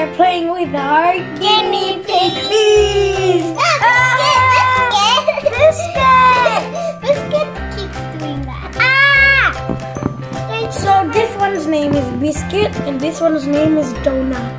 are playing with our guinea piggies. Biscuit keeps doing that. So this one's name is Biscuit and this one's name is Donut.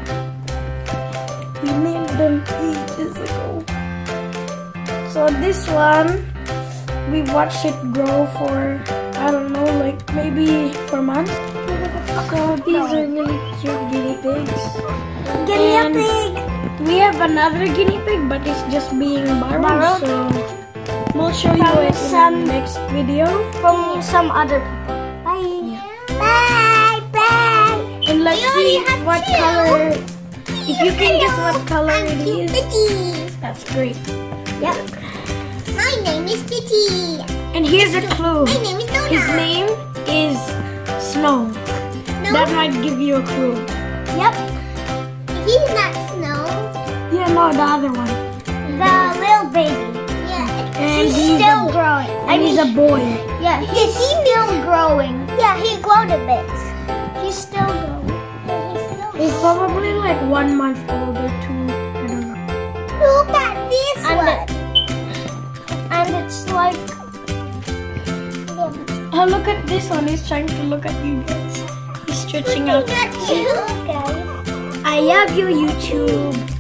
We named them ages ago. So this one, we watched it grow for, I don't know, like maybe for months. So these are really cute guinea pigs. Guinea pig. We have another guinea pig, but it's just being borrowed. So we'll show you it in the next video From some other people. Bye. Bye. Bye. And let's see what color. If you can guess what color it is, that's great. Yep. My name is Kitty. And here's a clue. My name is Donut. His name is Snow. No? That might give you a clue. Yep. He's not Snow. Yeah, no, the other one. The little baby. Yeah. And he's still growing. And he's a boy. Yeah, he's still growing. Yeah, he growed a bit. He's still growing. He's probably like 1 month old or 2. I don't know. Look at this one. And it's like... Oh, look at this one. He's trying to look at you guys. He's stretching out. Look at you guys. I love you, YouTube.